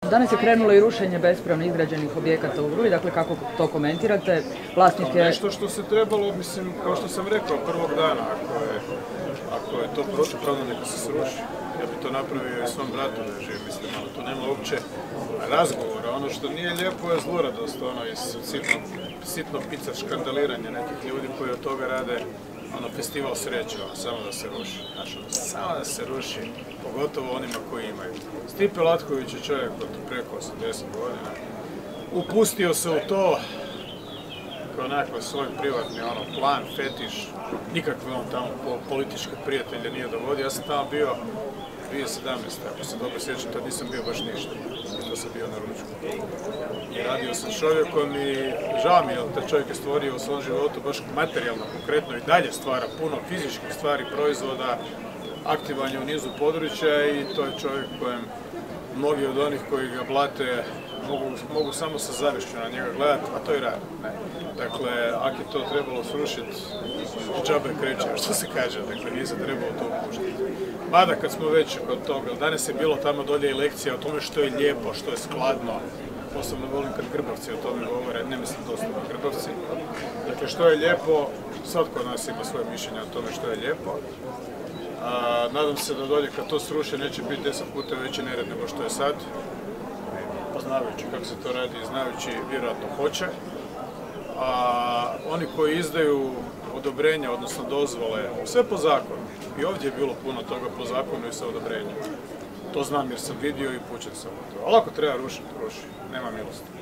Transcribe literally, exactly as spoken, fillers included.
Danas je krenulo i rušenje bespravno izgrađenih objekata u Gruji, dakle kako to komentirate? Vlasnik je... Nešto što se trebalo, mislim, kao što sam rekao prvog dana, ako je, ako je to protupravno, neka se sruši. Ja bi to napravio i svom bratu da živi, mislim, ali to nema uopće razgovora. Ono što nije lijepo je zluradost, ono iz sitno, sitno pica škandaliranje nekih ljudi koji od toga rade ono festival sreće, ono, samo da se ruši. Znači, samo da se ruši, pogotovo onima koji imaju. Stipe Latković je čovjek od preko osamdeset godina. Upustio se u to kao nekakav svoj privatni ono, plan, fetiš. Nikakve on tamo političke prijatelje nije dovodio. Ja sam tamo bio dvije tisuće sedamnaeste. Ako se dobro sjećam, tad nisam bio baš ništa. To sam bio na ručku. I radio sam čovjekom i žao mi je, taj čovjek je stvorio u svom životu baš materijalno, konkretno i dalje stvara puno fizičkih stvari, proizvoda, aktivan je u nizu područja i to je čovjek kojem mnogi od onih koji ga blate mogu, mogu samo sa zavišću na njega gledati, a to i radi. Ne. Dakle, ako je to trebalo srušiti, džabe kreće, što se kaže, dakle nije se trebalo to upuštiti. Mada kad smo već kod toga, danas je bilo tamo dolje i lekcija o tome što je lijepo, što je skladno. Posebno volim kad Grbavci o tome govore, ne mislim doslovno Grbavci. Dakle, što je lijepo, svatko od nas ima svoje mišljenje o tome što je lijepo. A, nadam se da dolje kad to sruše neće biti deset puta veći nered nego što je sad. Poznavajući kako se to radi i znajući vjerojatno hoće. A oni koji izdaju odobrenja, odnosno dozvole, sve po zakonu. I ovdje je bilo puno toga po zakonu i sa odobrenjima. To znam jer sam vidio i pućen sam u to. Ali ako treba rušiti, ruši. Nema milosti.